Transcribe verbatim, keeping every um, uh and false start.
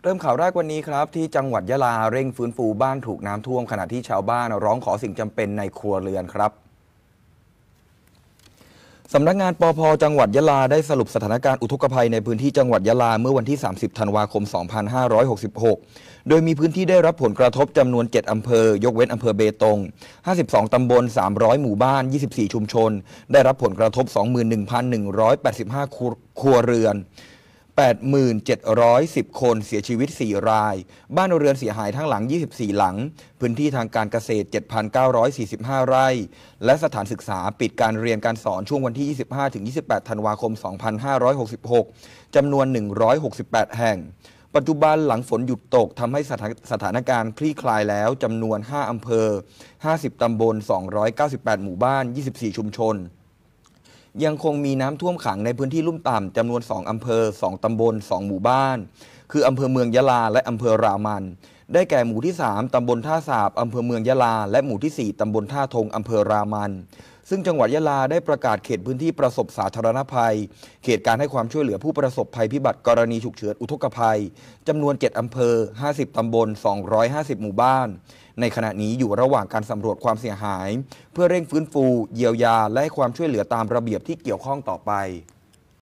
เริ่มข่าวแรกวันนี้ครับที่จังหวัดยะลาเร่งฟื้นฟูบ้านถูกน้ำท่วมขณะที่ชาวบ้านร้องขอสิ่งจำเป็นในครัวเรือนครับสำนักงานปภจังหวัดยะลาได้สรุปสถานการณ์อุทกภัยในพื้นที่จังหวัดยะลาเมื่อวันที่ สามสิบ ธันวาคม สองพันห้าร้อยหกสิบหก โดยมีพื้นที่ได้รับผลกระทบจำนวน เจ็ด อำเภอยกเว้นอำเภอเบตง ห้าสิบสอง ตำบล สามร้อย หมู่บ้าน ยี่สิบสี่ ชุมชน ได้รับผลกระทบ สองหมื่นหนึ่งพันหนึ่งร้อยแปดสิบห้า ครัวเรือน แปดหมื่นเจ็ดร้อยสิบ คนเสียชีวิต สี่ ราย บ้านเรือนเสียหายทั้งหลัง ยี่สิบสี่ หลัง พื้นที่ทางการเกษตร เจ็ดพันเก้าร้อยสี่สิบห้า ไร่ และสถานศึกษาปิดการเรียนการสอนช่วงวันที่ ยี่สิบห้าถึงยี่สิบแปด ธันวาคม สองพันห้าร้อยหกสิบหก จำนวน หนึ่งร้อยหกสิบแปด แห่ง ปัจจุบันหลังฝนหยุดตกทำให้สถานการณ์คลี่คลายแล้วจำนวน ห้า อำเภอ ห้าสิบ ตำบล สองร้อยเก้าสิบแปด หมู่บ้าน ยี่สิบสี่ ชุมชนยังคงมีน้ำท่วมขังในพื้นที่ลุ่มต่ำจำนวน สอง อำเภอ สอง ตำบล สอง หมู่บ้านคืออำเภอเมืองยะลาและอำเภอรามันได้แก่หมู่ที่ สาม ตำบลท่าสาบอำเภอเมืองยะลาและหมู่ที่ สี่ ตำบลท่าทงอำเภอรามันซึ่งจังหวัดยะลาได้ประกาศเขตพื้นที่ประสบสาธารณภัยเขตการให้ความช่วยเหลือผู้ประสบภัยพิบัติกรณีฉุกเฉินอุทกภัยจำนวน เจ็ด อำเภอ ห้าสิบ ตำบล สองร้อยห้าสิบ หมู่บ้านในขณะนี้อยู่ระหว่างการสำรวจความเสียหายเพื่อเร่งฟื้นฟูเยียวยาและให้ความช่วยเหลือตามระเบียบที่เกี่ยวข้องต่อไป